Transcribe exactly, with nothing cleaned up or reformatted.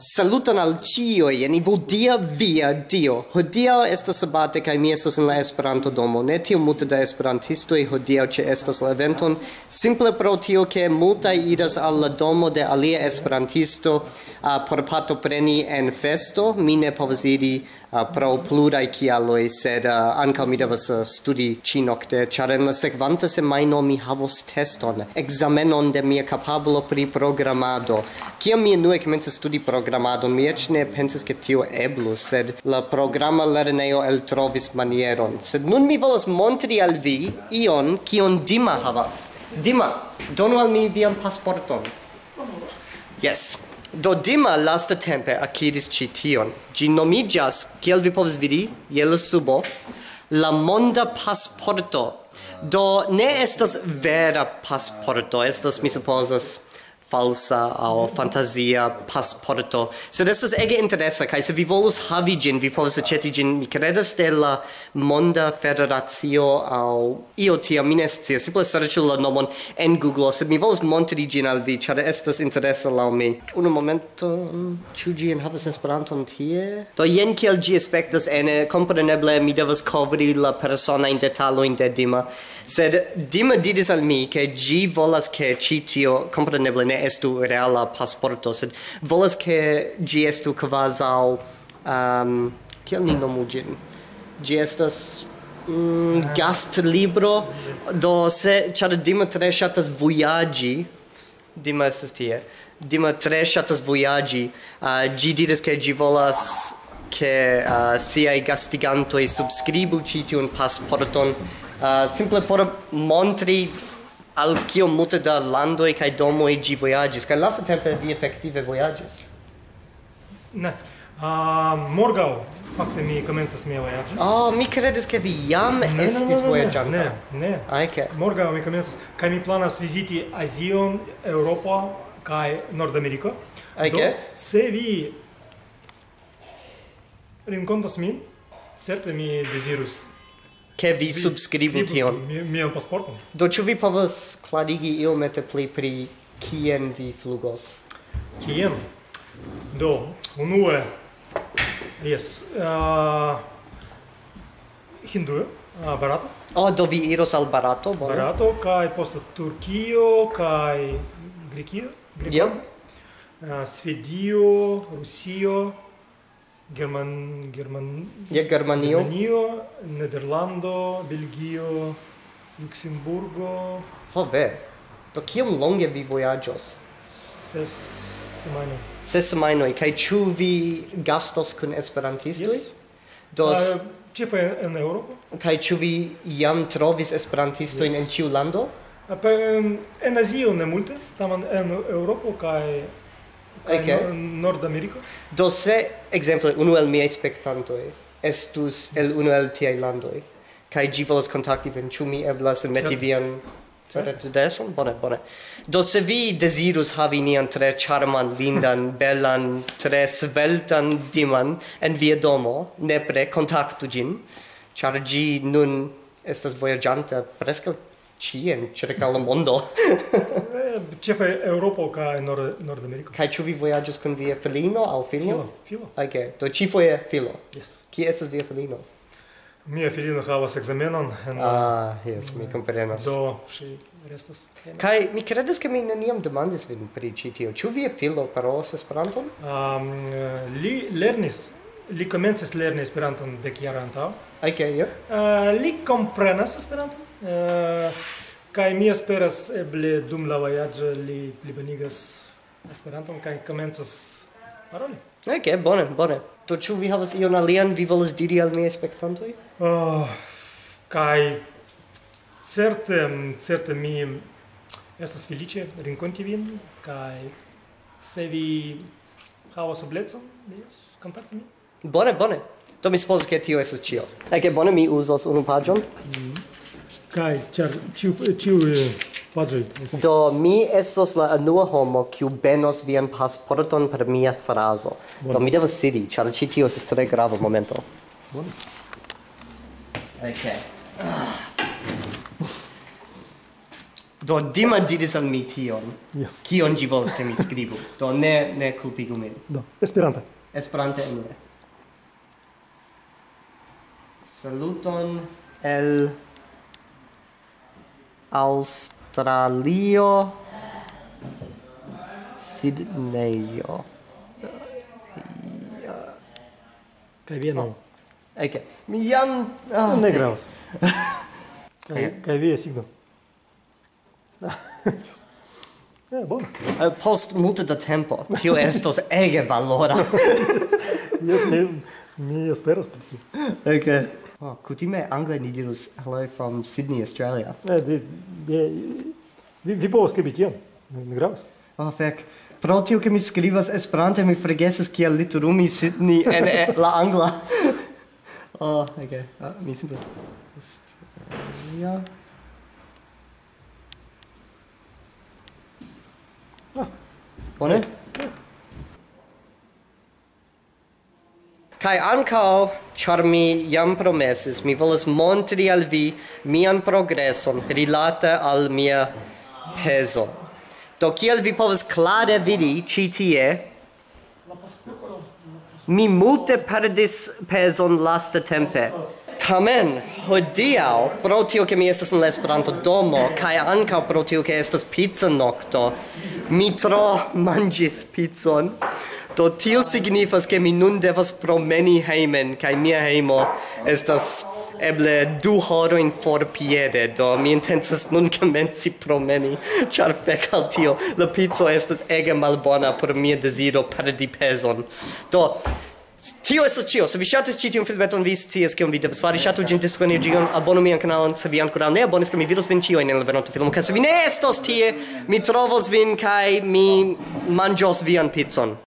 Saluton al cioi, en ivo dia via Dio. Hodiaŭ estas sabate kaj mi estas en la Esperanto-domo. Ne tiom multe da esperantistoj hodiaŭ ĉeestas la eventon, simple pro tio ke multaj iras al la domo de alia esperantisto uh, por partopreni en festo. Mi ne povas iri uh, pro pluraj kialoj, sed uh, ankaŭ mi devas uh, studi ĉinokte, ĉar en la sekvanta semajno mi havos teston, ekzamenon de mia kapablo pri programado. Kiam mi unue komencis studi programado, mi eĉ ne pensis ke tio eblus, sed la programa lernejo eltrovis manieron. Sed nun mi volas montri al vi ion kion Dima havas. Dima, donu al mi vian pasporton. Yes. Do Dima lasta tempe akiris ĉi tion. Ĝi nomiĝas, kiel vi povas vidi, je la subo, la monda pasporto. Do ne estas vera pasporto, estas, mi supozas, falsa aŭ fantazia pasporto. Sed estas ege interesa, kaj se vi volus havi ĝin, vi povas aĉeti ĝin, mi kredas de la Monda Federacio aŭ io tia, mi ne scias, simple serĉu la nomon en Google, sed mi volus montri ĝin al vi, ĉar estas interesa laŭ mi. Unu momento, ĉu ĝi enhavas Esperanton tie? Do jen kiel ĝi aspektas ene, kompreneble mi devas kovri la personajn detalojn de Dima, sed Dima diris al mi, ke ĝi volas ke ĉi tio kompreneble ne estu reala pasporto, sed volas ke ĝi estu kvazaŭ um, kiel ni nomu ĝin? Ĝi estas mm, gastlibro, do se ĉar Dima tre ŝatas vojaĝi, Dima estas tie, Dima tre ŝatas vojaĝi, uh, ĝi diris ke ĝi volas ke uh, siaj gastigantoj subskribu ĉi tiun pasporton, uh, simple por montri al kio multe da landoj kaj domoj ĝi vojaĝis. Kaj lastatempe vi efektive vojaĝis? Ne. Uh, morgaŭ fakte mi komencas mia vojaĝo. Oh, mi kredis ke vi jam estis vojaĝanta. Ne, ne. Ah, okay. Morgaŭ mi komencas kaj mi planas viziti Azion, Eŭropon kaj Nordameriko. Okay. Do, se vi renkontas min, certe mi dezirus ke vi subskribu tion. Mian pasporton. Do ĉu vi povas klarigi iomete pli pri kien vi flugos? Kien? Do, unue, yes, uh, Hindujo, uh, Barato. Oh, do vi iros al Barato? Bone. Barato, kaj poste Turkio, kaj Grekio. Ja. Uh, Svedio, Rusio, German, German, Ja, Germanio. Germanio, Nederlando, Belgio, Luxemburgo. Ho, ve. Do kiom longe vi vojaĝos? Ses semajnoj. Ses semajnoj. Kaj ĉu vi gastos kun esperantistoj? Yes. Do Uh, Ĉefe en Eŭropo. kaj ĉu vi jam trovis esperantistojn en ĉiu lando? Uh, pe, en Azio ne multe, tamen en Eŭropo kaj kaj Okay. Nor- Nordameriko. Do se, ekzemple, unu el miaj spektantoj estus el unu el tiaj landoj, kaj ĝi volas kontakti vin, ĉu mi eblas meti Certe. vian adreson? Bone, bone. Do se vi dezirus havi nian tre ĉarman, lindan, belan, tre sveltan Diman en via domo, nepre kontaktu ĝin, ĉar ĝi nun estas vojaĝanta preskaŭ ĉien ĉirkaŭ la mondo. Eh, Ĉefe Eŭropo kaj Nord Nordameriko. Kaj ĉu vi vojaĝos kun via filino aŭ filo? Filo, filo. Okay. Do ĉifoje filo. Yes. Kie estas via filino? Mia filino havas ekzamenon en Ah, yes, mi komprenas. do ŝi restas. Kaj mi kredas ke mi neniam demandis vin pri ĉi tio. Ĉu via filo parolas Esperanton? Um, li lernis, li komencis lerni Esperanton dek jaroj antaŭ. Okay, ja. Uh, li komprenas Esperanton. Uh, kaj mi esperas eble dum la vojaĝo li plibonigas Esperanton kaj komencas paroli. Okay, bone, bone. Do ĉu vi havas ion alian vi volas diri al miaj spektantoj? Oh, kaj certe, certe mi estas feliĉe renkonti vin kaj se vi havas eblecon, yes, kontakti min. Bone, bone. Do mi supozas ke tio estas ĉio. Okay, bone, mi uzos unu paĝon. Kaj ĉar ĉiu ĉiu paĝoj. Do mi estos la unua homo kiu benos vian pasporton per mia frazo. Do mi devas sidi, ĉar ĉi tio estas tre grava momento. Bone. Okay. Do dima diris al mi tion. Yes. Kion ĝi volas ke mi skribu. Do ne ne kulpigu min. Do, Esperante. Esperante enue. Saluton el Australio Sidnejo. Kaj vi non. Ok. Mi jam oh, Ne gravas. Kaj kaj vi signo. Eh, bona. Uh, post multe da tempo, tio estos ege valora. Io ne mi esperas pri tio. Okay. Oh, kutime angle ni dirus hello from Sydney, Australia. Eh, de, de, vi, vi povas skribi tion. Ne gravas. Oh, fek. Pro tio che mi skribas Esperante, mi forgesas kiel literumi Sydney en en la angla. Oh, okay. Uh, mi simple... Australia... Ah. Bone? Kai ancao, char mi jam promesis, mi volas montri al vi mian progresson rilate al mia peso. Do kiel vi povas klare vidi ci tie, mi multe perdis peson lasta tempe. Tamen, hodiaŭ, pro tio ke mi estas en la Esperanto-domo, kaj ankaŭ pro tio ke estas pizza nokto, mi tro manĝis pizzon. Do tio signifas ke mi nun devas promeni hejmen, kaj mia hejmo estas eble du horojn forpiede, do mi intencas nun komenci promeni, ĉar fek al tio, la pizzo estas ege malbona por mia deziro perdi pezon. Do, tio estas ĉio. Se vi ŝatis ĉi tiun filmeton, vi scias kion vi devas fari. Ŝatu ĝin, diskoniĝigon, abonu mian kanalon, se vi ankoraŭ ne abonis, kaj mi vidos vin ĉiujn en la venonta filmo. Kaj se vi ne estos tie, mi trovos vin kaj mi manĝos vian pizzon.